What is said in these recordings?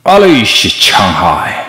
Alay si Shanghai.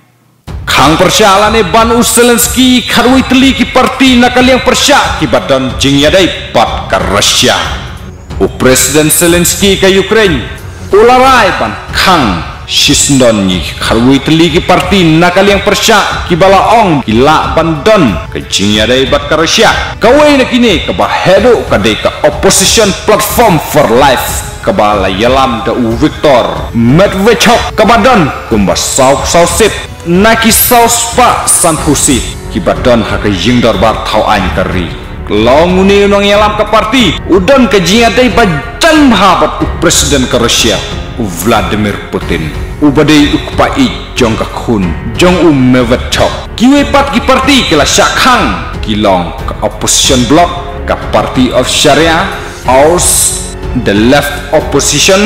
Kang persya lane ban Zelensky karwi teli ki parti nakaliang persya ki badan jingyadai pat ka Russia. U Presiden Zelensky ka Ukraine ularai ban Kang sisndon ni karwi teli ki parti nakaliang persya ki balaong ki la bandon ka jingyadai bat ka Russia. Kawai na kini ka bahedo ka dei ka opposition platform for life kabala yalam da u Victor Medvedchuk kabadon kumba sau sip naki saus pa sanhusi kibadon haka jing darbar thau ain kari long uni unang yalam ka parti udon ka jingadai bajan habat u presiden ka Rusia Vladimir Putin ubadai ukpai jong ka khun jong Medvedchuk kiwe pat ki parti kila syakhang kilong ka opposition bloc ka party of Sharia aus the left opposition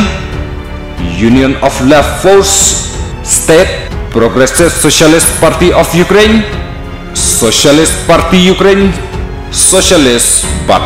Union of Left Force State Progressive Socialist Party of Ukraine Socialist Party Ukraine Socialist but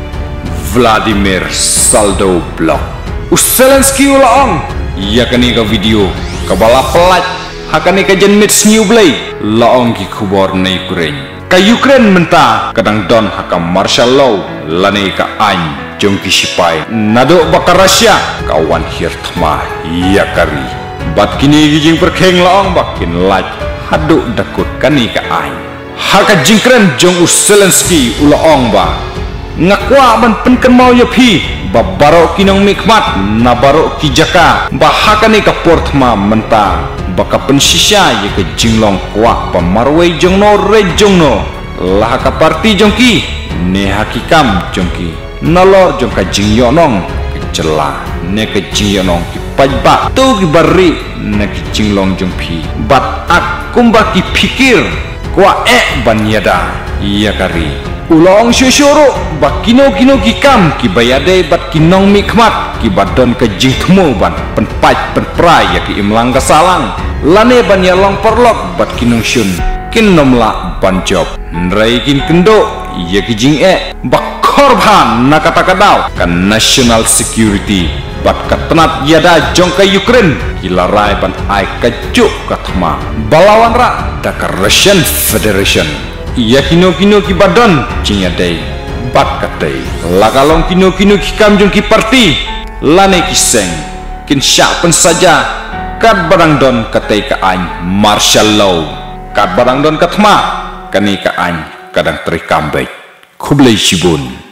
Vladimir Saldo Bloc Zelensky ulaong yakani ka video kabala pelat hakani ka jenmits new blade laong ki khubor na Ukraine ka Ukraine menta kadang don haka martial law lane ka an jong kisipai nado baka Russia kawan hirtma yakari bat kini gijing perkheng laong bakin laj haduk dakut kani ka ai haka jingkren jong Zelensky ulaong ba ngakwa ban penken mau yapi babaro kinong mikmat nabaro kijaka ba haka ni ka portma menta baka pensisya ye ke jinglong kwa pamarwei jong no re jong no lah ka parti jong ki ne hakikam jong ki nalor jong ka jingyonong kecela ne ka jingyonong ki pajba tu ki bari ne ki jinglong jong pi bat akum ba ki pikir kwa banyada iya kari ulong shoshoro ba kino ki kam ki bayade bat kinong mikmat ki badon ka jingthmo ban penpaj penprai ya ki imlang ka salang lane ban yalong perlok bat kinong syun kinomla ban job nrai kin kendo ya ki jing bak korban nakatakadaw kan national security bat katenat yada jong ka Ukraine kilarai ban ai kajuk katma balawan ra da ka Russian Federation iya kino ki badan cinyadai bat katai lakalong kino ki kam jong ki parti lane kiseng kin syapen saja kat barang don katai ka an martial law kat barang don katma kani ka an kadang terikambek kublai shibun